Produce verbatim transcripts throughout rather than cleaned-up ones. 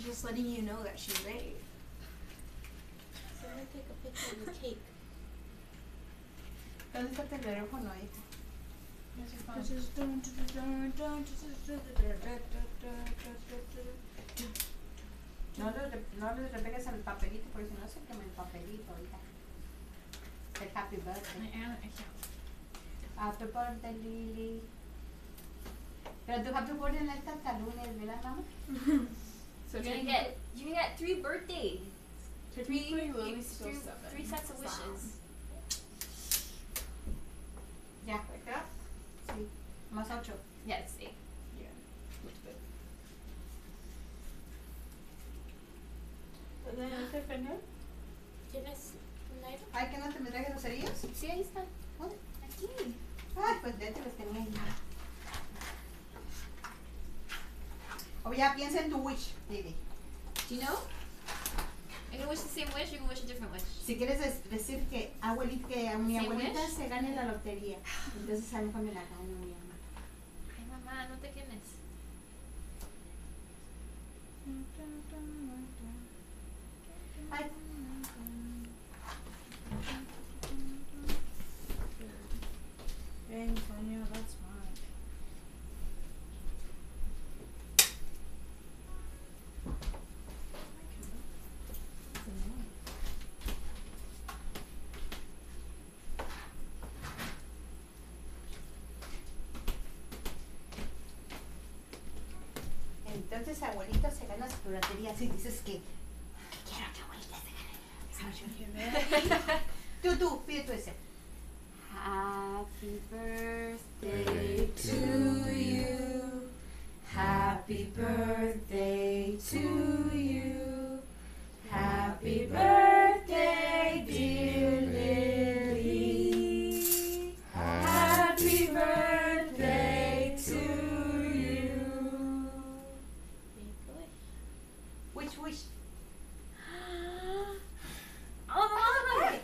just letting you know that she's late. So I'm gonna take a picture of the cake. ¿Dónde está el teléfono, hija? No le, no le repegues al papelito porque si no se quema el papelito, hija. El happy birthday. Happy birthday, Lily. Pero tu happy birthday no está hasta lunes, ¿verdad, mamá? So you're gonna get you're gonna get three birthdays. Three Technically, three, Lily's still three, seven. three sets of wishes. Ya, ¿verdad? Sí. Más ocho. Yeah, it's eight. Yeah. Looks good. ¿Tienes un aire? Ay, ¿que no te me trajes los cerillos? Sí, ahí están. ¿Dónde? Aquí. Ay, pues ya te los tenía ya. O ya piensa en tu wish, Lily. Do you know? Are you gonna wish the same wish or you gonna wish a different wish? Si quieres des- decir que, abuelita, que a mi ¿Sí, abuelita wish? se gane la lotería, entonces a lo mejor me la gano, mi mamá. Ay, mamá, no te quemes. Ay. Hey, Antonio, that's fine. Entonces abuelito se gana su lotería. Si dices que quiero que abuelita se gane. Tú, tú, pide tú ese. Happy birthday Birthday to you. Happy birthday to you. Happy birthday, dear Lily. Happy birthday to you. Which wish? Oh, the one.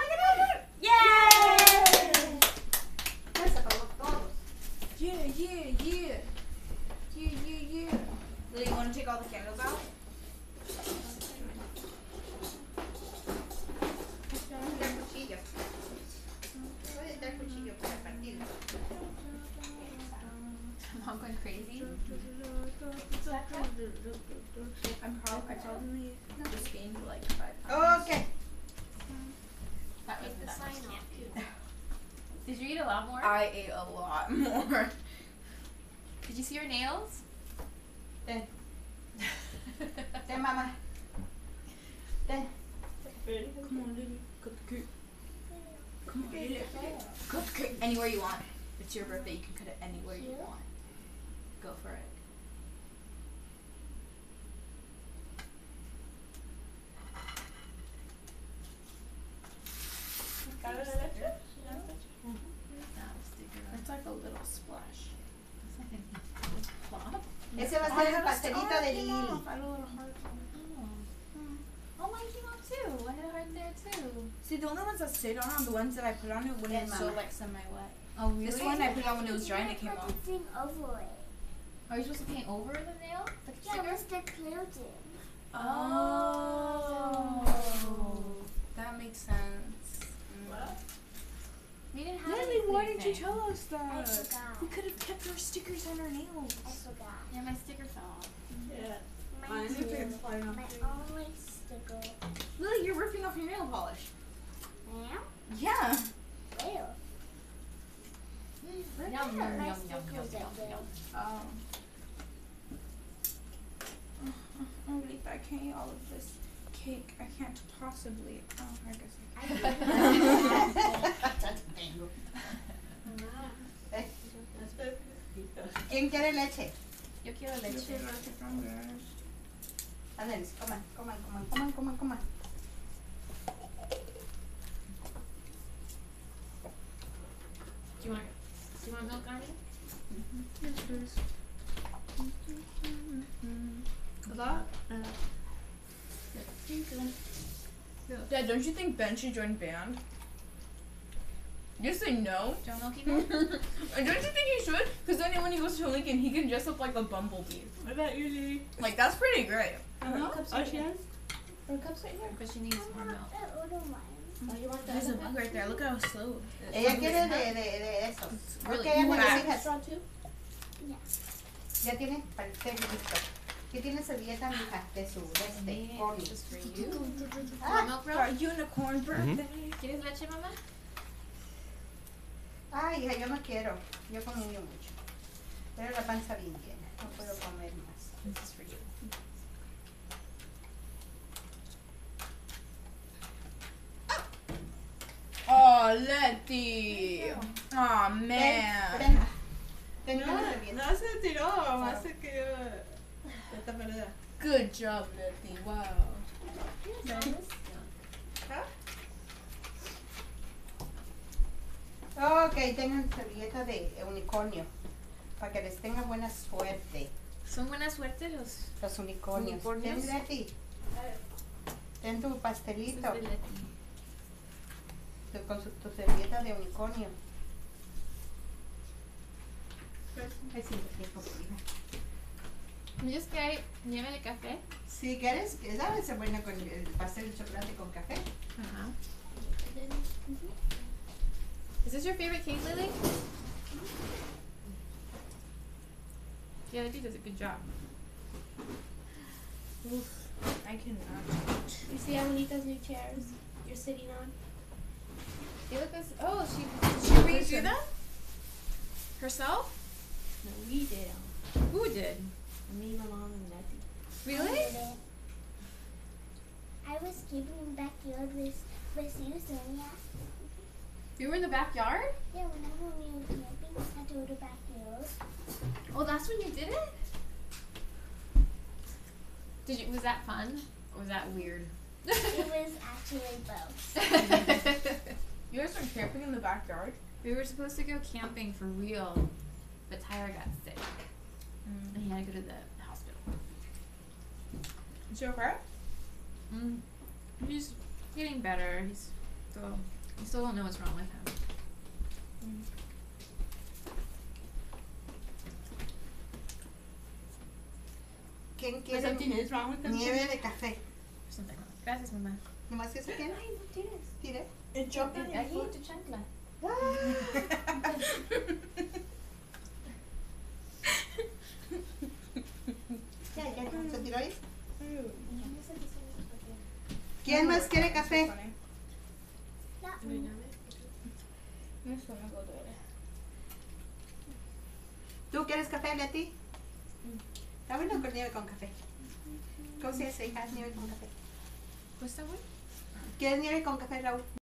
Yay! Pues apagó todos. Yeah, yeah, yeah. Yeah, yeah, yeah. Lily, you want to take all the candles out? Dar cuchillo. Puedes dar cuchillo para partirlo. Mom going crazy. I'm probably, I probably just gained like five pounds. Okay. That was Take the that sign much off candy. too. Did you eat a lot more? I ate a lot more. Did you see your nails? Ten. Ten, mama. Ten. Come on, Lily. Cut the cake. Come on, Lily. Cut the cake anywhere you want. It's your birthday. You can cut it anywhere you Yeah. want. Go for it. It's like a little splash. Plop. Ese va a ser el pastelito de Lily. I had a little heart. Oh, mine came off too. I had a heart there too. See, the only ones that stayed on are the ones that I put on it when Yeah, it's still Mama. like semi-wet. Oh, really? This one I put on when it was dry and it came off. Thing over it. Are you supposed to paint over the nail? The Yeah, sticker? what's the clothing? Oh. That makes sense. Mm. We didn't have Lily, any why clear didn't you thing. tell us I that? forgot. We could have kept our stickers on our nails. I forgot. Yeah, my sticker fell off. My Mine too. is flying off My too. only sticker. Lily, you're ripping off your nail polish. Now? Yeah. Where? Right Yum, there. yum, My yum, yum, stickers yum, are yum, there. yum. Oh. Oh, Lisa, I can't eat all of this cake. I can't possibly. Oh, I guess I Eh. ¿Quién quiere leche? Yo quiero can. leche. Ándale, coman, coman, coman, coman, coman, coman. Do you want? Do you want milk, Arnie? Yes, please. A lot? Dad, don't you think Ben should join band? You say no? Don't milky milk? Don't you think he should? Because then when he goes to Lincoln, he can dress up like a bumblebee. What about you, Lily? Like, that's pretty great. Uh-huh. Cups Oh, right she here. has? Or cups right here. Because she needs more milk. Oh, you want the There's a other bug cup? right there. Look how slow. Ella quiere de, de, de eso. really Ok, ella me fast. hijas. Straw too? Ya tiene, parece listo. ¿Qué tiene servilleta, mija? De su, de este, corny. Just for you. Ah, Milk, bro? Our unicorn birthday. ¿Quieres leche, mamá? ay, hija, yo no quiero. Yo comí mucho. Pero la panza bien llena. No puedo comer más. This is for you. Oh, Letty. Oh, man. Ven, ven, No, una servilleta. no se tiró. Más se quedó. Ya está perdida. Good job, Letty. Wow. Ok, tengan servilleta de unicornio. Para que les tenga buena suerte. ¿Son buena suerte los Los unicornios. Unicornios. Ten, Leti. Ten tu pastelito. de Letty? Tu, con su, tu servilleta de unicornio. Ay, sí, qué rico, hija. ¿Me dices que hay nieve de café? Si quieres, ¿sabes? Se buena con el pastel de chocolate con café. Uh-huh. Is this your favorite cake, Lily? Yeah, Letty does a good job. Oof. I cannot. You see Abuelita's new chairs you're sitting on? They look as oh she She redo them? herself? No, we did. Who did? Me, my mom, and Letty. Really? I was keeping in the backyard with, with you, Sonia. You were in the backyard? Yeah, whenever we were camping, I had to go to backyard. Oh, that's when you did it? Did you? Was that fun? Or was that weird? It was actually both. You guys were camping in the backyard? We were supposed to go camping for real, but Tyler got sick and he had to go to the hospital. Is she okay? Mm. He's getting better. He's still, we still don't know what's wrong with him. ¿Quién There's quiere something is wrong with them. nieve de café? Something wrong. Gracias, mamá. ¿Nomás que eso quiere? Ay, no tienes. Tire. It's chocolate. Aquí tu chancla. Ya, ya, ¿se tiró ahí? ¿Quién más quiere café? Not me. Mi estómago duele. ¿Tú quieres café, Leti? Está bueno con nieve con café. ¿Cómo se hace, hija? Nieve con café. ¿Cuesta, güey? ¿Quieres nieve con café, Raúl?